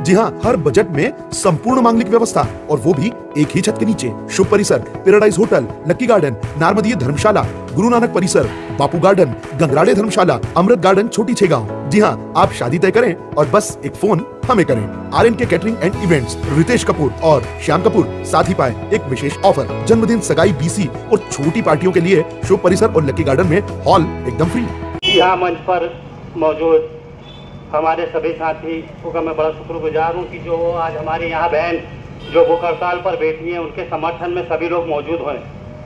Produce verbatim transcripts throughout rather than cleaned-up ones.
जी हाँ, हर बजट में संपूर्ण मांगलिक व्यवस्था और वो भी एक ही छत के नीचे। Shubh Parisar, Paradise Hotel, Lucky Garden, Narmadiya Dharamshala, Guru Nanak Parisar, Bapu garden, Gangrade Dharamshala, Amrit garden, Chhoti Chhegaon. जी हाँ, आप शादी तय करें और बस एक फोन हमें करें। R N K catering and events, Ritesh Kapoor और श्याम कपूर साथ ही पाए एक विशेष ऑफर। जन्मदिन, सगाई, बीसी और छोटी पार्टियों के लिए शुभ परिसर और लक्की गार्डन में हॉल एकदम फ्री। यहाँ मंच पर मौजूद हमारे सभी साथी का मैं बड़ा शुक्रगुजार हूँ कि जो आज हमारी यहाँ बहन जो भूख हड़ताल पर बैठी हैं उनके समर्थन में सभी लोग मौजूद हुए।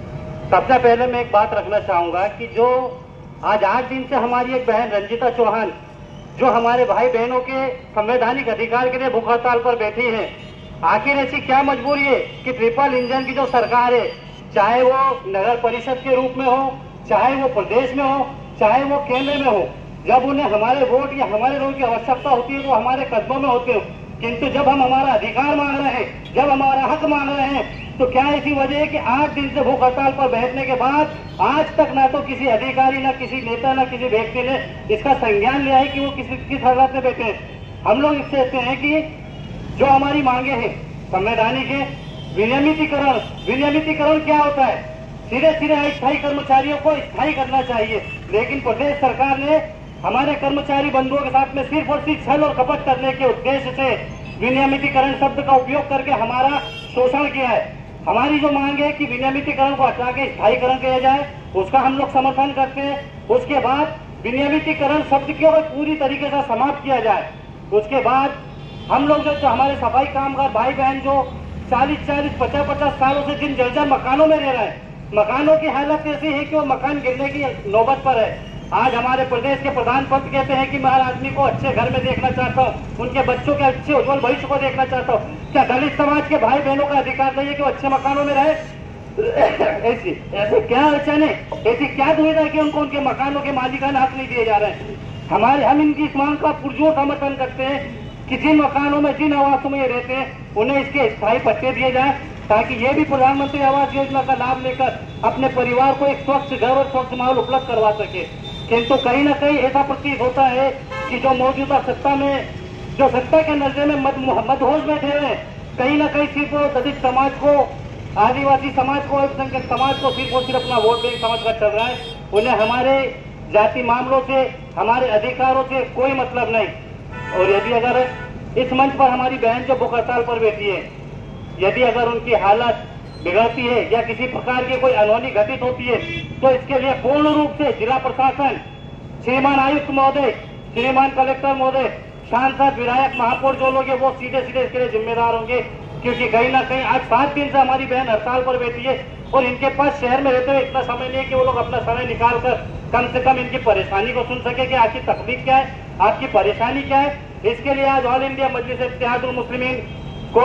सबसे पहले मैं एक बात रखना चाहूँगा कि जो आज आठ दिन से हमारी एक बहन रंजिता चौहान जो हमारे भाई बहनों के संवैधानिक अधिकार के लिए भूख हड़ताल पर बैठी हैं, आखिर ऐसी क्या मजबूरी है कि ट्रिपल इंजन की जो सरकार है, चाहे वो नगर परिषद के रूप में हो, चाहे वो प्रदेश में हो, चाहे वो केंद्र में हो, जब उन्हें हमारे वोट या हमारे लोगों की आवश्यकता होती है तो हमारे कदमों में होते हो, किंतु जब हम हमारा अधिकार मांग रहे हैं, जब हमारा हक मांग रहे हैं, तो क्या ऐसी वजह है कि आठ दिन से भूख हड़ताल पर बैठने के बाद आज तक ना तो किसी अधिकारी, ना किसी नेता, ना किसी व्यक्ति ने इसका संज्ञान लिया है कि वो किसी किस हालात में बैठे हैं। हम लोग इससे कहते हैं कि जो हमारी मांगे हैं संवैधानिक है, विनियमितीकरण। विनियमितीकरण क्या होता है? सीधे सीधे अस्थायी कर्मचारियों को स्थायी करना चाहिए, लेकिन प्रदेश सरकार ने हमारे कर्मचारी बंधुओं के साथ में सिर्फ और सिर्फ छल और कपट करने के उद्देश्य से विनियमितीकरण शब्द का उपयोग करके हमारा शोषण किया है। हमारी जो मांग है कि विनियमितीकरण को हटा के स्थायीकरण किया जाए, उसका हम लोग समर्थन करते हैं। उसके बाद विनियमितीकरण शब्द को पूरी तरीके से समाप्त किया जाए। उसके बाद हम लोग जो, जो हमारे सफाई कामगार भाई बहन जो चालीस चालीस पचास पचास सालों से जिन जर्जर मकानों में रह रहे हैं, मकानों की हालत ऐसी है कि वो मकान गिरने की नौबत पर है। आज हमारे प्रदेश के प्रधानमंत्री कहते हैं कि मैं हर आदमी को अच्छे घर में देखना चाहता हूँ, उनके बच्चों के अच्छे उज्जवल भविष्य को देखना चाहता हूँ। क्या दलित समाज के भाई बहनों का अधिकार नहीं है कि वो अच्छे मकानों में रहे? ऐसी ऐसे क्या अड़चन है, ऐसी क्या दुविधा है कि उनको उनके मकानों के मालिकाना हक नहीं दिए जा रहे हैं? हमारे हम इनकी इस मांग का पुरजोर समर्थन करते हैं कि जिन मकानों में, जिन आवासों में ये रहते हैं, उन्हें इसके स्थायी पट्टे दिए जाए, ताकि ये भी प्रधानमंत्री आवास योजना का लाभ लेकर अपने परिवार को एक स्वच्छ घर और स्वच्छ माहौल उपलब्ध करवा सके। किंतु कहीं ना कहीं ऐसा प्रतीत होता है कि जो मौजूदा सत्ता में, जो सत्ता के नजर में मद मदहोश बैठे हुए, कहीं ना कहीं सिर्फ दलित समाज को, आदिवासी समाज को, अल्पसंख्यक समाज को सिर्फ और सिर्फ अपना वोट बैंक समझकर चल रहा है। उन्हें हमारे जाति मामलों से, हमारे अधिकारों से कोई मतलब नहीं। और यदि अगर इस मंच पर हमारी बहन जो भूख हड़ताल पर बैठी है, यदि अगर उनकी हालत बिगड़ती है या किसी प्रकार की कोई अनहोनी घटित होती है, तो इसके लिए पूर्ण रूप से जिला प्रशासन, श्रीमान आयुक्त महोदय, श्रीमान कलेक्टर महोदय, सांसद, विधायक, महापौर जो लोग हैं वो सीधे सीधे इसके लिए जिम्मेदार होंगे। क्योंकि कहीं ना कहीं आज सात दिन से हमारी बहन हड़ताल पर बैठी है और इनके पास शहर में रहते हुए इतना समय नहीं है कि वो लोग अपना समय निकाल कर कम से कम इनकी परेशानी को सुन सके कि आपकी तकलीफ क्या है, आपकी परेशानी क्या है। इसके लिए आज ऑल इंडिया मजलिस इत्तेहादुल मुस्लिमीन को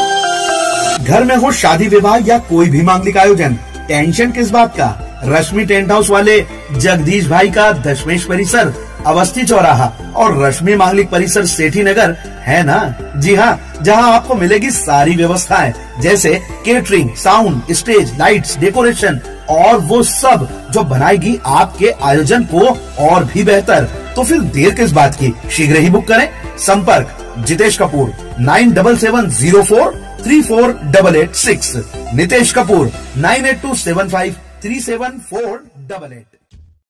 घर में हो शादी विवाह या कोई भी मांगलिक आयोजन, टेंशन किस बात का? रश्मि टेंट हाउस वाले जगदीश भाई का दशमेश परिसर, अवस्थी चौराहा और रश्मि मांगलिक परिसर सेठी नगर है ना? जी हाँ, जहाँ आपको मिलेगी सारी व्यवस्थाएं, जैसे catering, sound, stage, lights, decoration और वो सब जो बनाएगी आपके आयोजन को और भी बेहतर। तो फिर देर किस बात की, शीघ्र ही बुक करें। संपर्क Jitesh Kapoor nine double seven zero four three four double eight six, Nitesh Kapoor nine eight two seven five three seven four double eight.